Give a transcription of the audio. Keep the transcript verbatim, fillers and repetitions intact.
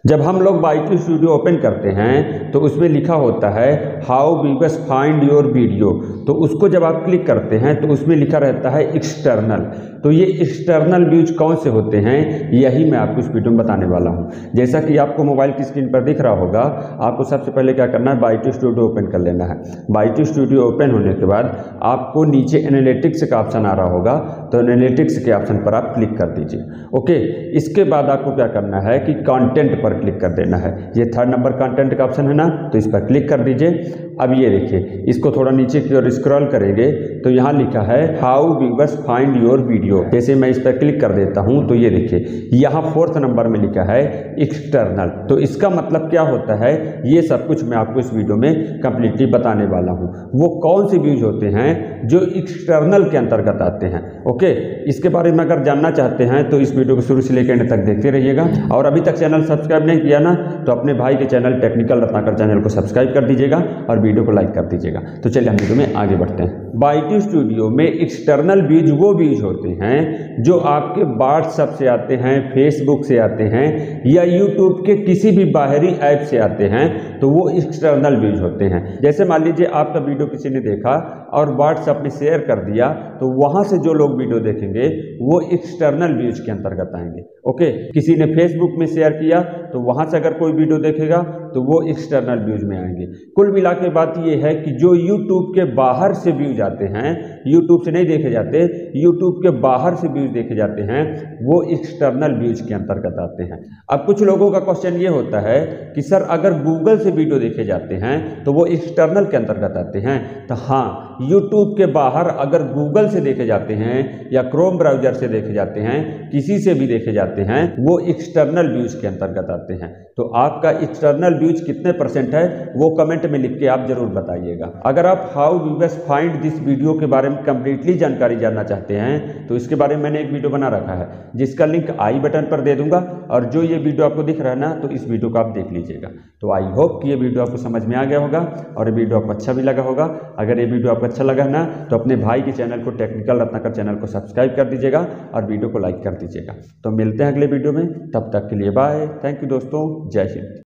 जब हम लोग बाईटी स्टूडियो ओपन करते हैं तो उसमें लिखा होता है how viewers find your video. तो उसको जब आप क्लिक करते हैं तो उसमें लिखा रहता है एक्सटर्नल। तो ये एक्सटर्नल व्यूज कौन से होते हैं यही मैं आपको इस वीडियो में बताने वाला हूं। जैसा कि आपको मोबाइल की स्क्रीन पर दिख रहा होगा, आपको सबसे पहले क्या करना है, बाईटी स्टूडियो ओपन कर लेना है। बाईटी स्टूडियो ओपन होने के बाद आपको नीचे एनालिटिक्स का ऑप्शन आ रहा होगा, तो एनालिटिक्स के ऑप्शन पर आप क्लिक कर दीजिए। ओके, इसके बाद आपको क्या करना है कि कंटेंट पर क्लिक कर देना है। ये थर्ड नंबर कंटेंट का ऑप्शन है ना, तो इस पर क्लिक कर दीजिए। अब ये देखिए, इसको थोड़ा नीचे की ओर स्क्रॉल करेंगे तो यहाँ लिखा है how viewers find your video. जैसे मैं इस पर क्लिक कर देता हूँ तो ये देखिए यहाँ फोर्थ नंबर में लिखा है एक्सटर्नल। तो इसका मतलब क्या होता है, ये सब कुछ मैं आपको इस वीडियो में कंप्लीटली बताने वाला हूँ। वो कौन से व्यूज होते हैं जो एक्सटर्नल के अंतर्गत आते हैं। ओके, इसके बारे में अगर जानना चाहते हैं तो इस वीडियो को शुरू से लेकर एंड तक देखते रहिएगा। और अभी तक चैनल सब्सक्राइब नहीं किया ना, तो अपने भाई के चैनल टेक्निकल रत्नाकर चैनल को सब्सक्राइब कर दीजिएगा और वीडियो को लाइक कर दीजिएगा। तो चलिए हम वीडियो में आगे बढ़ते हैं। बाईटी स्टूडियो में एक्सटर्नल व्यूज वो व्यूज होते हैं जो आपके व्हाट्सएप से आते हैं, फेसबुक से आते हैं या यूट्यूब के किसी भी बाहरी ऐप से आते हैं, तो वो एक्सटर्नल व्यूज होते हैं। जैसे मान लीजिए आपका वीडियो किसी ने देखा और व्हाट्सएप में शेयर कर दिया, तो वहां से जो लोग वीडियो देखेंगे वो एक्सटर्नल व्यूज के अंतर्गत आएंगे। ओके, किसी ने फेसबुक में शेयर किया तो वहां से अगर कोई वीडियो देखेगा तो वो एक्सटर्नल व्यूज में आएंगे। कुल मिला के बात ये है कि जो यूट्यूब के बाहर से व्यूज आते हैं, यूट्यूब से नहीं देखे जाते, यूट्यूब के बाहर से व्यूज देखे जाते हैं, वो एक्सटर्नल व्यूज के अंतर्गत आते हैं। अब कुछ लोगों का क्वेश्चन ये होता है कि सर अगर गूगल से वीडियो देखे जाते हैं तो वो एक्सटर्नल के अंतर्गत आते हैं। तो हाँ, यूट्यूब के बाहर अगर गूगल से देखे जाते हैं या क्रोम ब्राउजर से देखे जाते हैं, किसी से भी देखे जाते हैं, वो एक्सटर्नल व्यूज के अंतर्गत आते हैं। तो आपका एक्सटर्नल व्यूज कितने परसेंट है वो कमेंट में लिख के आप जरूर बताइएगा। अगर आप how viewers find this video के बारे में कंप्लीटली जानकारी जानना चाहते हैं तो इसके बारे में मैंने एक वीडियो बना रखा है जिसका लिंक आई बटन पर दे दूंगा, और जो ये वीडियो आपको दिख रहा है ना, तो इस वीडियो को आप देख लीजिएगा। तो आई होप कि ये वीडियो आपको समझ में आ गया होगा और ये वीडियो आपको अच्छा भी लगा होगा। अगर ये वीडियो आपको अच्छा लगा ना, तो अपने भाई के चैनल को टेक्निकल रत्नाकर चैनल को सब्सक्राइब कर दीजिएगा और वीडियो को लाइक कर दीजिएगा। तो मिलते हैं अगले वीडियो में, तब तक के लिए बाय। थैंक यू दोस्तों, जय हिंद।